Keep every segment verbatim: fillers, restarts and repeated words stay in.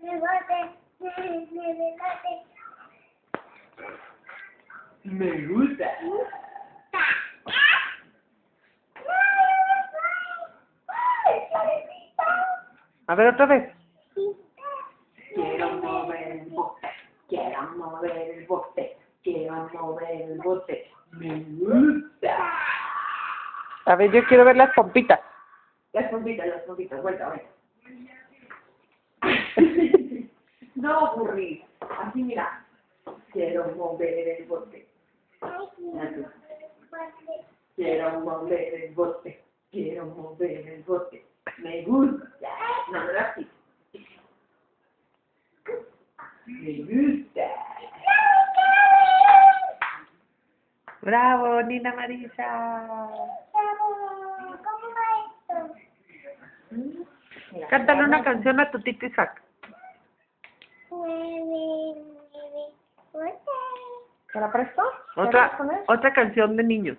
Me gusta. A ver otra vez. Quiero mover el bote, quiero mover el bote, quiero mover el bote. Me gusta. A ver, yo quiero ver las pompitas. Las pompitas, las pompitas, vuelta, vuelta. No aburrir. Así mira. Quiero mover el bote. Quiero mover el bote. Quiero mover el bote. Me gusta. No, no así. Me gusta. Bravo, Nina Marisa. Cántale una canción a tu tito Isaac. ¿Te la presto? Otra, otra canción de niños.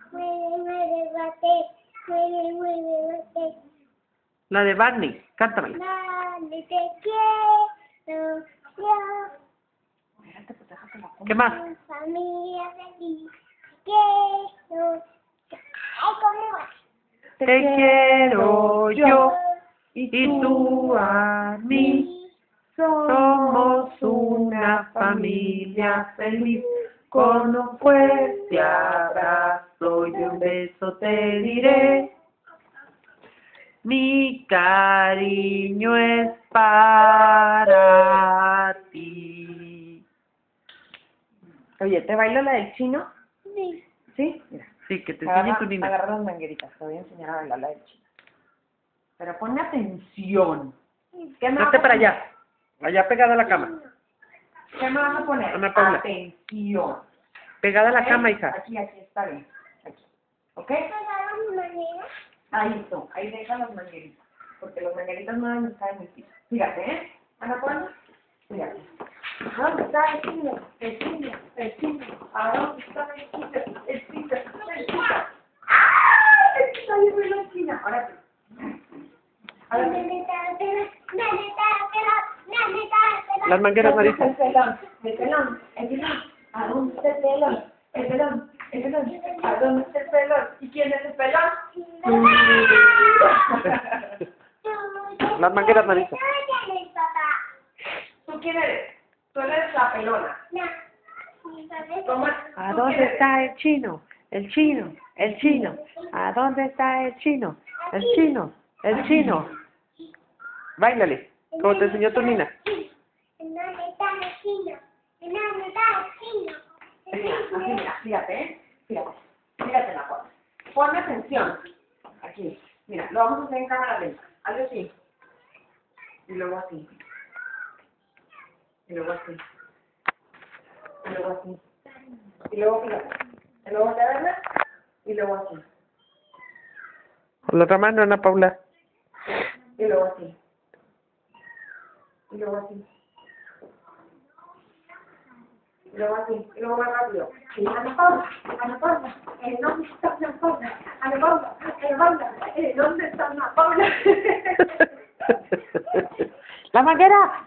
La de Barney, cántamela. Barney, te quiero yo. ¿Qué más? Familia feliz, quiero. Ay, ¿cómo va? Te quiero yo y tú a mí. Somos una familia feliz. Con un fuerte abrazo y un beso te diré. Mi cariño es para ti. Oye, ¿te bailo la del chino? Sí. ¿Sí? Mira. Sí, que te enseñe tu Nina. Agarra las mangueritas, te voy a enseñar a bailar la del chino. Pero ponme atención. ¿Qué me vas Vete a para poner? allá. Allá pegada a la cama. ¿Qué me vas a poner? Ana Paula. Atención. Pegada a la ¿Ok? cama, hija. Aquí, aquí, está bien. Aquí. ¿Ok? ¿Pegaron manera? Ahí son. Ahí deja las mangueritas. Porque las mangueritas no deben estar en el piso. Fíjate, ¿eh? Ana Paula. Fíjate. ¿Dónde está el chino? El chino, el chino. ¿A dónde está el chino? El chino, el chino. ¡Ah! El chino ahí fue la china. Ahora sí. Ahora sí. Las mangueras, ¿Dónde Marisa. está el pelón? El pelón, el pelón. ¿A dónde está el pelón? El pelón, el pelón. ¿A dónde está el pelón? ¿Y quién es el pelón? Las mangueras, Marisa. ¿Tú quién eres? Tú eres la pelona. ¿Cómo es? ¿A ¿Tú dónde quién eres? está el chino? El chino, el chino. ¿A dónde está el chino? El chino, el chino. Báilale, como te enseñó tu Nina. ¿Dónde está el chino? ¿Dónde está el chino? Mira, así, mira, fíjate, ¿eh? Fíjate, fíjate la cosa. Ponme atención. Aquí, mira, lo vamos a hacer en cámara lenta. Algo así. Y luego así. Y luego así. Y luego así. Y luego fíjate. Y luego te verla. Y luego así. Con la otra mano, Ana Paula. Y luego así. Y luego así. Y luego así. Y luego más rápido. Y Ana Paula, Ana Paula, ¿en dónde está Ana Paula? Ana Paula, Ana Paula, ¿en dónde está Ana Paula? ¡La manguera!